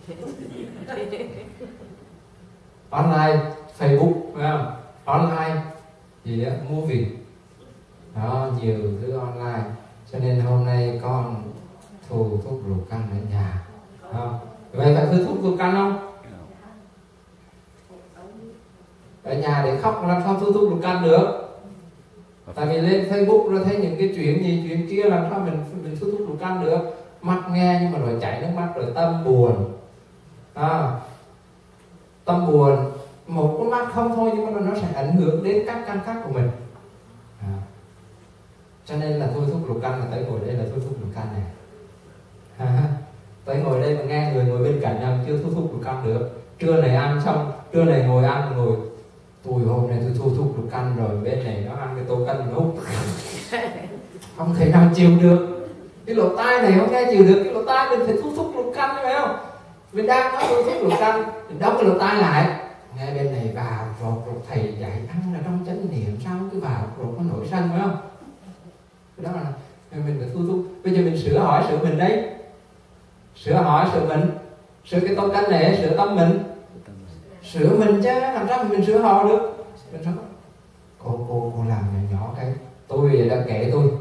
online Facebook, phải không? Online gì đó, movie đó, nhiều thứ online. Cho nên hôm nay con thu thúc lục căn ở nhà. Vậy phải thu thúc lục căn không? Ở nhà để khóc làm sao thu thúc lục căn được? Tại vì lên Facebook rồi thấy những cái chuyện gì chuyện kia, làm sao mình thu thúc lục căn được? Mắt nghe nhưng mà rồi chảy nước mắt, rồi tâm buồn. Tâm buồn, một con mắt không thôi nhưng mà nó sẽ ảnh hưởng đến các căn khác của mình. Cho nên là thu thúc lục căn là tới ngồi đây là thu thúc lục căn này. Tới ngồi đây mà nghe người ngồi bên cạnh nhau chưa thu thúc lục căn được. Trưa này ăn xong, trưa này ngồi ăn, ngồi tôi hôm nay tôi thu thúc lục căn rồi, bên này nó ăn cái tô canh hút, không thể nào chịu được. Cái lỗ tai này không nghe chịu được, cái lỗ tai mình phải thu thúc lục căn, phải không? Mình đang nói thu thúc lục căn, mình đóng cái lỗ tai lại, nghe bên này vào rồi thầy dạy ăn là trong chánh niệm, sao cứ vào rồi có nổi sân, phải không? Cái đó là mình phải thu thúc. Bây giờ mình sửa hỏi sửa mình đấy, sửa hỏi sửa mình, sửa cái tô canh này, sửa tâm mình, sửa mình chứ làm sao mình sửa họ được. Mình nói cô làm nhỏ cái tôi đã kệ tôi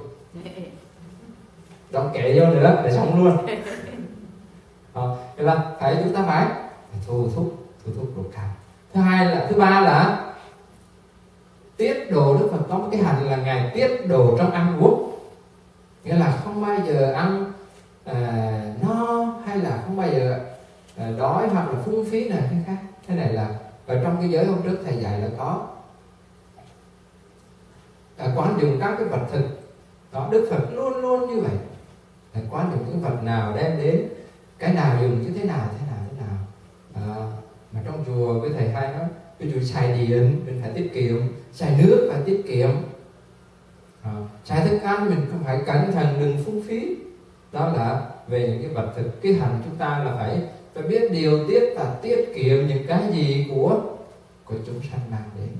đóng kệ vô nữa để xong luôn. Vậy là phải chúng ta phải thu thúc lục căn. Thứ ba là tiết độ. Đức Phật có một cái hành là Ngài tiết độ trong ăn uống, nghĩa là không bao giờ ăn no, hay là không bao giờ đói hoặc là phung phí này cái khác. Thế này là ở trong cái giới hôm trước thầy dạy là có quán dùng các cái vật thực đó. Đức Phật luôn luôn như vậy, quán dùng những vật nào đem đến, cái nào dùng như thế nào. Mà trong chùa với thầy hay nói, ví dụ xài điện mình phải tiết kiệm, xài nước phải tiết kiệm, xài thức ăn mình không phải cẩn thận đừng phung phí. Đó là về những cái vật thực. Cái hành chúng ta là phải biết điều tiết và tiết kiệm những cái gì của chúng sanh mang đến.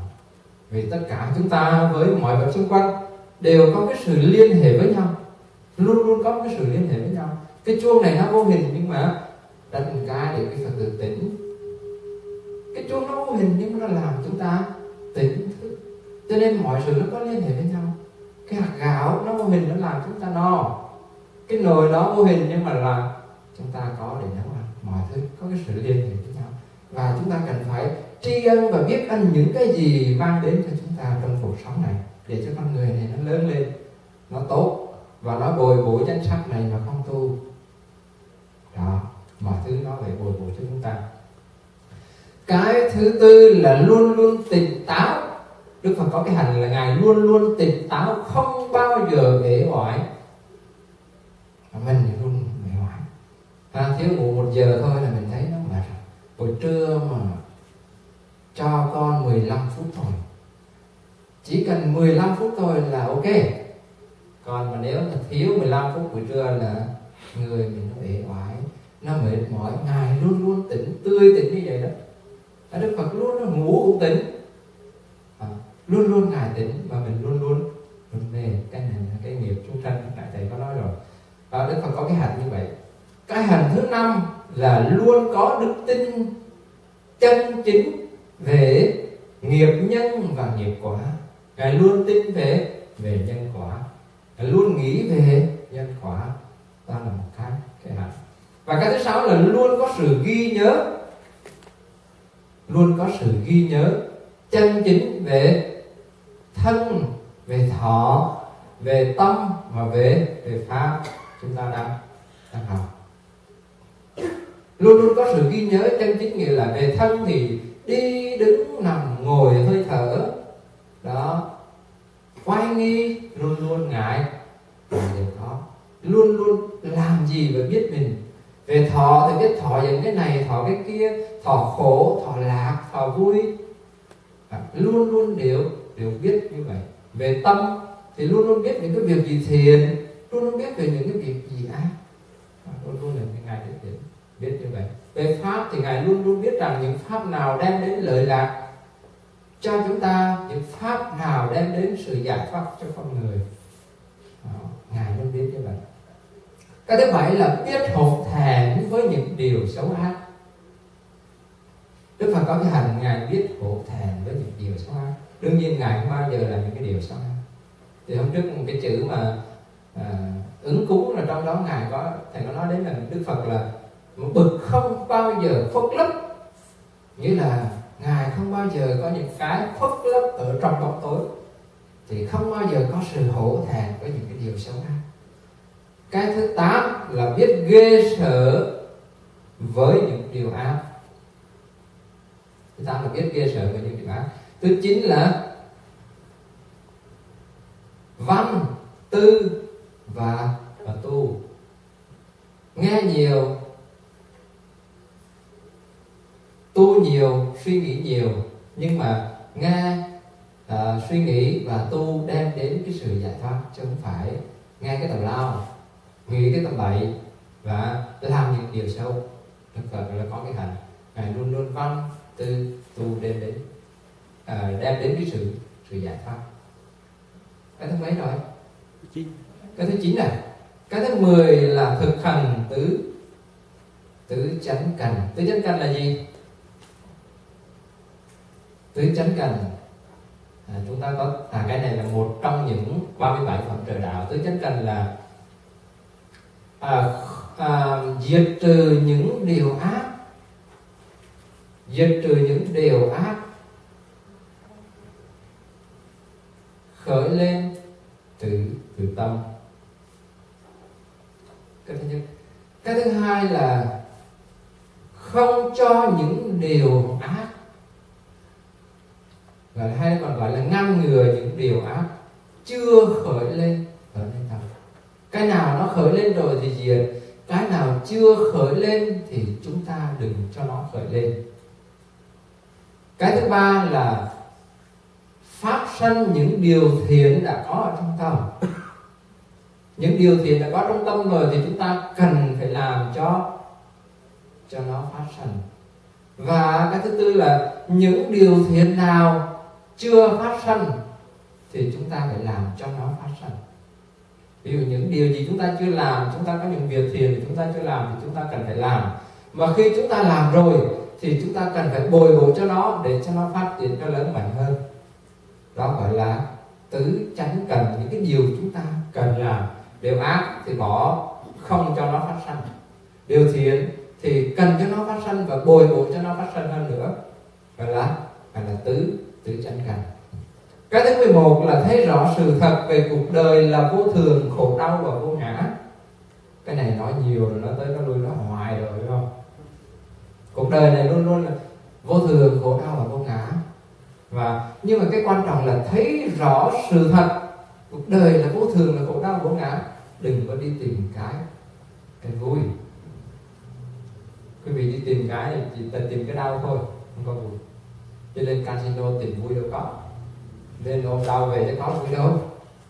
Vì tất cả chúng ta với mọi vật xung quanh đều có cái sự liên hệ với nhau. luôn luôn có cái sự liên hệ với nhau. Cái chuông này nó vô hình nhưng mà đánh cái để cái Phật tử tỉnh. Cái chuông nó vô hình nhưng nó làm chúng ta tỉnh thức. Cho nên mọi sự nó có liên hệ với nhau. Cái hạt gạo nó vô hình nó làm chúng ta no. Cái nồi nó vô hình nhưng mà làm chúng ta có để nấu ăn. Mọi thứ có cái sự liên hệ với nhau. Và chúng ta cần phải tri ân và biết ơn những cái gì mang đến cho chúng ta trong cuộc sống này, để cho con người này nó lớn lên, nó tốt, và nó bồi bổ danh sắc này mà không tu. Đó, mọi thứ nó phải bồi bổ cho chúng ta. Cái thứ tư là luôn luôn tỉnh táo. Đức Phật có cái hành là Ngài luôn luôn tỉnh táo, không bao giờ uể oải. Mình thì luôn uể oải. Thiếu ngủ 1 giờ thôi là mình thấy nó mệt rồi. Buổi trưa mà cho con 15 phút thôi, chỉ cần 15 phút thôi là ok. Còn mà nếu mà thiếu 15 phút buổi trưa là người mình nó uể oải, nó mệt mỏi. Ngài luôn luôn tỉnh, tươi tỉnh như vậy đó. Đức Phật luôn là ngủ cũng tỉnh, luôn luôn Ngài tỉnh, và mình luôn luôn về. Cái này là cái nghiệp chúng sanh, đại thầy có nói rồi. Và Đức Phật có cái hạnh như vậy. Cái hạnh thứ 5 là luôn có đức tin chân chính về nghiệp nhân và nghiệp quả. Ngài luôn tin về nhân quả, Ngài luôn nghĩ về nhân quả. Đó là một cái hạnh. Và cái thứ 6 là luôn có sự ghi nhớ, luôn có sự ghi nhớ chân chính về thân, về thọ, về tâm và về pháp chúng ta đang học. Luôn luôn có sự ghi nhớ chân chính, nghĩa là về thân thì đi đứng nằm ngồi hơi thở đó, quay nghi luôn luôn Ngài đều có. Luôn luôn làm gì và biết mình. Về thọ thì biết thọ những cái này, thọ cái kia, thọ khổ, thọ lạc, thọ vui, luôn luôn đều biết như vậy. Về tâm thì luôn luôn biết những cái việc gì thiện, luôn luôn biết về những cái việc gì ác, luôn luôn là Ngài biết như vậy. Về pháp thì Ngài luôn luôn biết rằng những pháp nào đem đến lợi lạc cho chúng ta, những pháp nào đem đến sự giải thoát cho con người. Ngài luôn biết như vậy. Cái thứ 7 là biết hổ thẹn với những điều xấu ác. Đức Phật có cái hành Ngài biết hổ thẹn với những điều xấu ác. Đương nhiên Ngài không bao giờ làm những cái điều xấu ác. Thì hôm trước một cái chữ mà ứng cúng là trong đó thầy có nói đến là Đức Phật là một bậc không bao giờ khuất lấp. Nghĩa là Ngài không bao giờ có những cái khuất lấp ở trong bóng tối, thì không bao giờ có sự hổ thẹn với những cái điều xấu ác. Cái thứ 8 là biết ghê sợ với những điều ác. Thứ 8 là biết ghê sợ với những điều ác. Thứ 9 là văn, tư và tu. Nghe nhiều, tu nhiều, suy nghĩ nhiều, nhưng mà nghe, suy nghĩ và tu đem đến cái sự giải thoát, chứ không phải nghe cái tào lao, nghĩ cái tầm bậy và làm những điều xấu. Đức Phật là có cái hành Ngài luôn luôn văn, tư, tu đem đến cái sự giải thoát. Cái thứ mấy rồi? Cái thứ 9 này. Cái thứ 10 là thực hành tứ chánh cần. Tứ chánh cần là gì? Tứ chánh cần, chúng ta có cái này là một trong những 37 phẩm trời đạo. Tứ chánh cần là diệt trừ những điều ác, diệt trừ những điều ác khởi lên từ tâm. Cái thứ nhất. Cái thứ hai là không cho những điều ác, hay còn gọi là ngăn ngừa những điều ác chưa khởi lên tâm. Cái nào nó khởi lên rồi thì diệt, cái nào chưa khởi lên thì chúng ta đừng cho nó khởi lên. Cái thứ ba là phát sanh những điều thiện đã có ở trong tâm. Những điều thiện đã có trong tâm rồi thì chúng ta cần phải làm cho nó phát sanh. Và cái thứ tư là những điều thiện nào chưa phát sanh thì chúng ta phải làm cho nó phát sanh. Ví dụ những điều gì chúng ta chưa làm, chúng ta có những việc thiền thì chúng ta chưa làm thì chúng ta cần phải làm. Mà khi chúng ta làm rồi thì chúng ta cần phải bồi bổ cho nó để cho nó phát triển cho lớn mạnh hơn. Đó gọi là tứ chánh cần, những cái điều chúng ta cần làm. Điều ác thì bỏ, không cho nó phát sanh. Điều thiện thì cần cho nó phát sanh và bồi bổ cho nó phát sanh hơn nữa, gọi là tứ chánh cần. Cái thứ 11 là thấy rõ sự thật về cuộc đời là vô thường, khổ đau và vô ngã. Cái này nói nhiều rồi, nói tới nó lui nó hoài rồi, đúng không? Cuộc đời này luôn luôn là vô thường, khổ đau và vô ngã. Nhưng mà cái quan trọng là thấy rõ sự thật cuộc đời là vô thường, là khổ đau, vô ngã. Đừng có đi tìm cái vui. Quý vị đi tìm cái thì chỉ tìm cái đau thôi, không có vui. Đi lên casino tìm vui đâu có, lên ôm đau về chứ có vui đâu.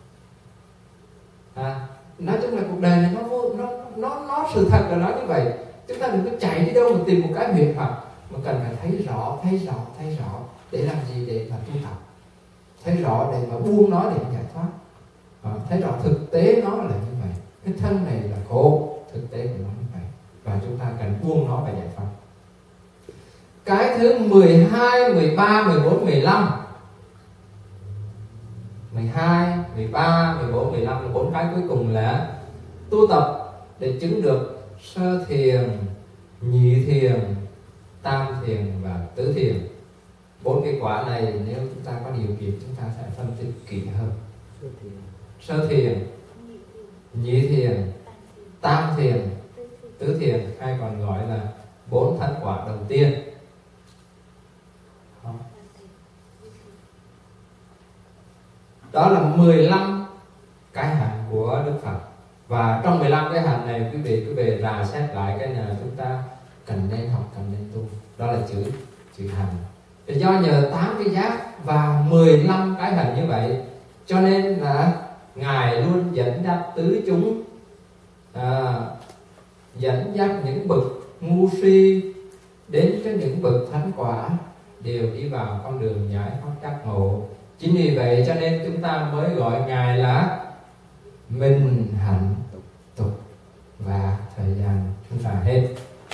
Nói chung là cuộc đời này nó sự thật là nó như vậy. Chúng ta đừng có chạy đi đâu mà tìm một cái huyền hoặc, mà cần phải thấy rõ để làm gì? Để mà tu tập, thấy rõ để mà buông nó để giải thoát. Thấy rõ thực tế nó là như vậy, cái thân này là khổ, thực tế của nó như vậy, và chúng ta cần buông nó và giải thoát. Cái thứ 12, 13, 14, 15 12, 13, 14, 15 là 4 cái cuối cùng là tu tập để chứng được sơ thiền, nhị thiền, tam thiền và tứ thiền. 4 cái quả này nếu chúng ta có điều kiện chúng ta sẽ phân tích kỹ hơn. Sơ thiền, nhị thiền, tam thiền, tứ thiền, hay còn gọi là 4 thân quả đầu tiên. Đó là 15 cái hạnh của Đức Phật. Và trong 15 cái hạnh này quý vị cứ về rà xét lại cái nào chúng ta cần nên học, cần nên tu. Đó là chữ hành. Để do nhờ 8 cái giác và 15 cái hạnh như vậy, cho nên là Ngài luôn dẫn dắt tứ chúng, dẫn dắt những bậc ngu si đến cho những bậc thánh quả đều đi vào con đường giải thoát giác ngộ. Chính vì vậy cho nên chúng ta mới gọi Ngài là Minh Hạnh Tục. Và thời gian chúng ta hết.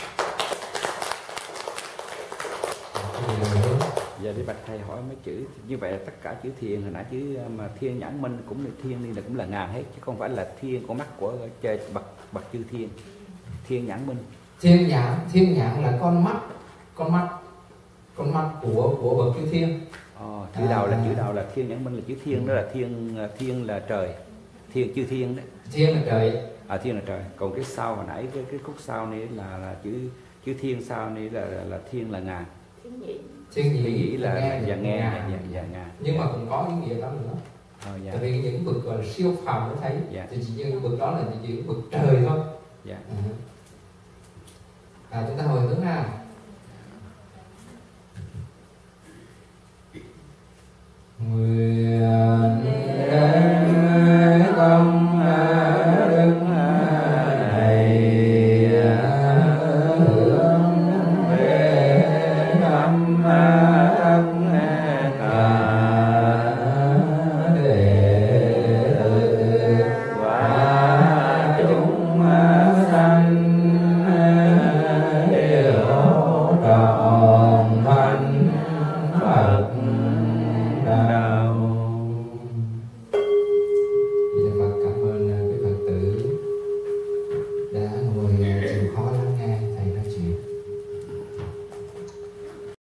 Giờ đi bạch thầy hỏi mấy chữ như vậy là tất cả chữ thiền hồi nãy chữ mà thiên nhãn minh cũng là thiên, nên là cũng là ngàn hết, chứ không phải là thiên con mắt của bậc chư thiên. Thiên nhãn minh, thiên nhãn là con mắt của bậc chư thiên. Chữ đầu là thiên nhãn minh là chữ thiên, đó là thiên là trời, thiên chư thiên đấy. Thiên là trời. Thiên là trời. Còn cái sau hồi nãy cái khúc sau này là chữ thiên sau này là thiên là ngàn. Thiên nhị là nghe. Nhưng mà cũng có ý nghĩa đó nữa. Tại vì những bậc gọi là siêu phàm mới thấy, thì chỉ những bậc đó là những bậc trời thôi. Chúng ta hồi hướng nào. Nguyện đến tâm đức này hướng về tâm